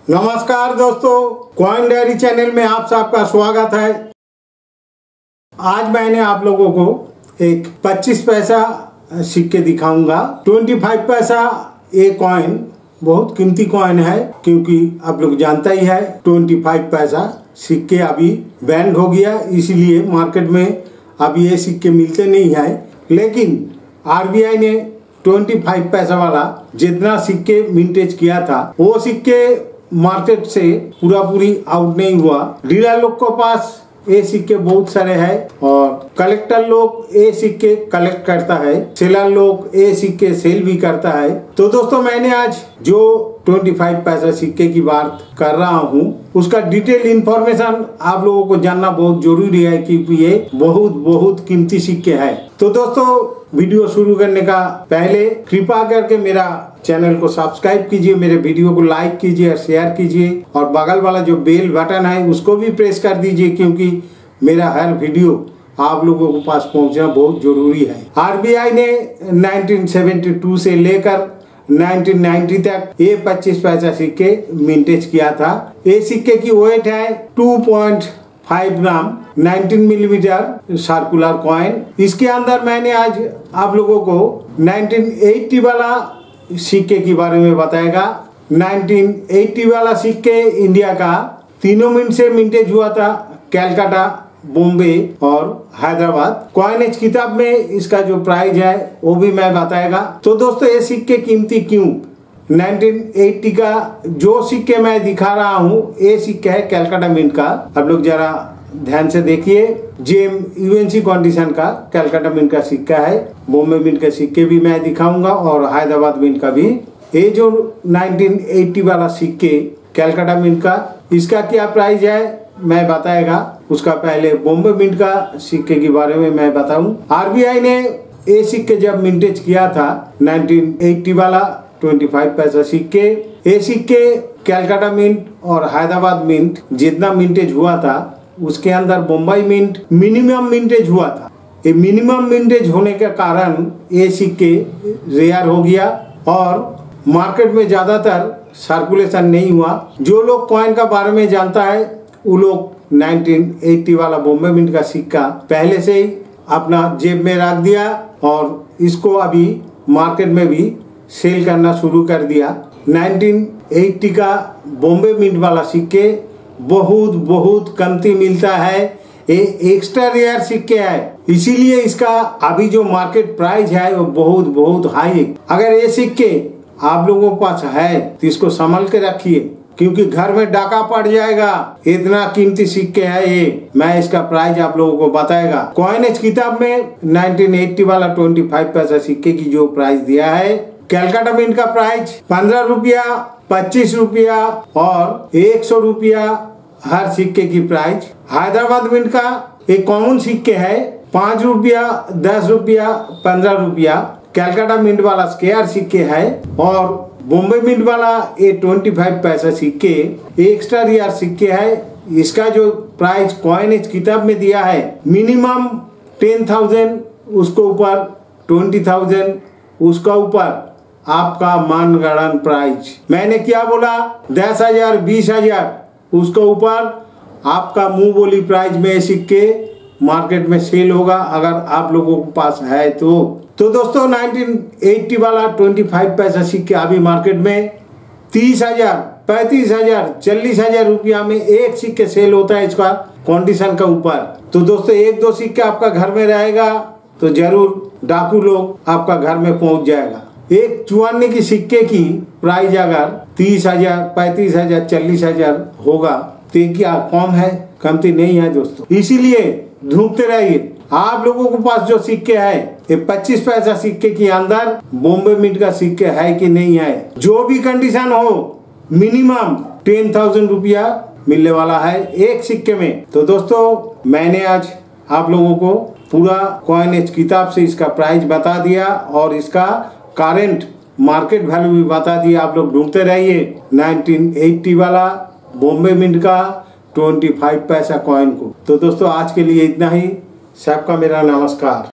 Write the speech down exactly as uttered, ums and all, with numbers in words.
नमस्कार दोस्तों, coin diary channel में आप सबका स्वागत है। आज मैंने आप लोगों को एक पच्चीस पैसा सिक्के दिखाऊंगा। पच्चीस पैसा ये कॉइन बहुत कीमती कॉइन है, क्योंकि आप लोग जानता ही है पच्चीस पैसा सिक्के अभी बैन हो गया, इसलिए मार्केट में अभी ये सिक्के मिलते नहीं है। लेकिन आरबीआई ने पच्चीस पैसा वाला जितना सिक्के मिंटेज किया था वो सिक्के मार्केट से पूरा पूरी आउट नहीं हुआ। डीलर लोग के पास ये सिक्के बहुत सारे हैं और कलेक्टर लोग ये सिक्के कलेक्ट करता है, सेलर लोग ये सिक्के सेल भी करता है। तो दोस्तों, मैंने आज जो पच्चीस पैसा सिक्के की बात कर रहा हूँ उसका डिटेल इंफॉर्मेशन आप लोगों को जानना बहुत जरूरी है, क्योंकि ये बहुत बहुत कीमती सिक्के हैं। तो दोस्तों, वीडियो शुरू करने का पहले कृपा करके मेरा चैनल को सब्सक्राइब कीजिए, मेरे वीडियो को लाइक कीजिए और शेयर कीजिए, और बगल वाला जो बेल बटन है उसको भी प्रेस कर दीजिए, क्योंकि मेरा हर वीडियो आप लोगों के पास पहुंचना बहुत जरूरी है। आरबीआई ने उन्नीस सौ बहत्तर से लेकर उन्नीस सौ नब्बे तक ये पच्चीस पैसा सिक्के मिंटेज किया था। ये सिक्के की वेट है दो पॉइंट पाँच ग्राम, उन्नीस मिलीमीटर सर्कुलर कॉइन। इसके अंदर मैंने आज आप लोगों को उन्नीस सौ अस्सी वाला सिक्के के बारे में बताएगा। उन्नीस सौ अस्सी वाला सिक्के इंडिया का तीनों मिनट से मिंटेज हुआ था, कलकत्ता, बॉम्बे और हैदराबाद। कॉइनेज किताब में इसका जो प्राइस है वो भी मैं बताएगा। तो दोस्तों, ये सिक्के कीमती क्यों? उन्नीस सौ अस्सी का जो सिक्के मैं दिखा रहा हूँ ये सिक्का है कलकत्ता मिंट का। आप लोग जरा ध्यान से देखिए, जेम यूएनसी कंडीशन का कलकत्ता मिंट का सिक्का है। बॉम्बे मिंट के सिक्के भी मैं दिखाऊंगा और हैदराबाद मिंट का भी। ये जो उन्नीस सौ अस्सी वाला सिक्के कलकत्ता मिंट का, इसका क्या प्राइस है मैं बताएगा। उसका पहले बॉम्बे मिंट का सिक्के के बारे में मैं बताऊं। आरबीआई ने ये सिक्के जब मिंटेज किया था उन्नीस सौ अस्सी वाला पच्चीस पैसा सिक्के, ये सिक्के कलकत्ता मिंट और हैदराबाद मिंट जितना मिंटेज हुआ था उसके अंदर बम्बई मिंट मिनिमम मिंटेज हुआ था। ये मिनिमम मिंटेज होने के कारण ये सिक्के रेयर हो गया और मार्केट में ज्यादातर सर्कुलेशन नहीं हुआ। जो लोग कॉइन का बारे में जानता है वो लोग उन्नीस सौ अस्सी वाला बॉम्बे मिंट का सिक्का पहले से ही अपना जेब में रख दिया और इसको अभी मार्केट में भी सेल करना शुरू कर दिया। उन्नीस सौ अस्सी का बॉम्बे मिंट वाला सिक्के बहुत बहुत कीमती मिलता है। ये एक्स्ट्रा रेयर सिक्के है, इसीलिए इसका अभी जो मार्केट प्राइस है वो बहुत बहुत हाई है। अगर ये सिक्के आप लोगों के पास है तो इसको संभाल के रखिए, क्योंकि घर में डाका पड़ जाएगा। इतना कीमती सिक्के है ये। मैं इसका प्राइस आप लोगों को बताएगा। कॉइनेज किताब में उन्नीस सौ अस्सी वाला पच्चीस पैसा सिक्के की जो प्राइस दिया है, कलकत्ता मिंट का प्राइस पंद्रह रुपया, पच्चीस रुपया और एक सौ रुपया हर सिक्के की प्राइस। हैदराबाद मिंट का एक कॉमन सिक्के है पाँच रुपया, दस रुपया, पंद्रह रुपया। कलकत्ता मिंट वाला स्क्वायर सिक्के है और बॉम्बे मिंट वाला ये पच्चीस पैसा सिक्के एक्स्ट्रा रेयर सिक्के है। इसका जो प्राइस कॉइनेज किताब में दिया है मिनिमम टेन थाउजेंड, उसको ऊपर ट्वेंटी थाउजेंड, उसका ऊपर आपका मनगढ़ंत प्राइस। मैंने क्या बोला? दस हजार, बीस हजार, उसके ऊपर आपका मुंह बोली प्राइस में सिक्के मार्केट में सेल होगा, अगर आप लोगों के पास है तो। तो दोस्तों, उन्नीस सौ अस्सी वाला पच्चीस पैसा सिक्के अभी मार्केट में तीस हजार, पैंतीस हजार, चालीस हजार रुपया में एक सिक्के सेल होता है इसका कंडीशन का ऊपर। तो दोस्तों, एक दो सिक्के आपका घर में रहेगा तो जरूर डाकू लोग आपका घर में पहुंच जाएगा। एक चुवान्नी की सिक्के की प्राइस अगर तीस हजार, पैंतीस हजार, चालीस हजार होगा तो क्या कम है? कमती नहीं है दोस्तों। इसीलिए ढूंढते रहिए। आप लोगों के पास जो सिक्के है ये पच्चीस पैसा सिक्के के अंदर बॉम्बे मिंट का सिक्के है कि नहीं है। जो भी कंडीशन हो मिनिमम टेन थाउजेंड रुपया मिलने वाला है एक सिक्के में। तो दोस्तों, मैंने आज आप लोगों को पूरा कॉइनेज किताब से इसका प्राइस बता दिया और इसका करंट मार्केट वैल्यू भी बता दिया। आप लोग ढूंढते रहिए उन्नीस सौ अस्सी वाला बॉम्बे मिंट का पच्चीस पैसा कॉइन को। तो दोस्तों, आज के लिए इतना ही। सबका मेरा नमस्कार।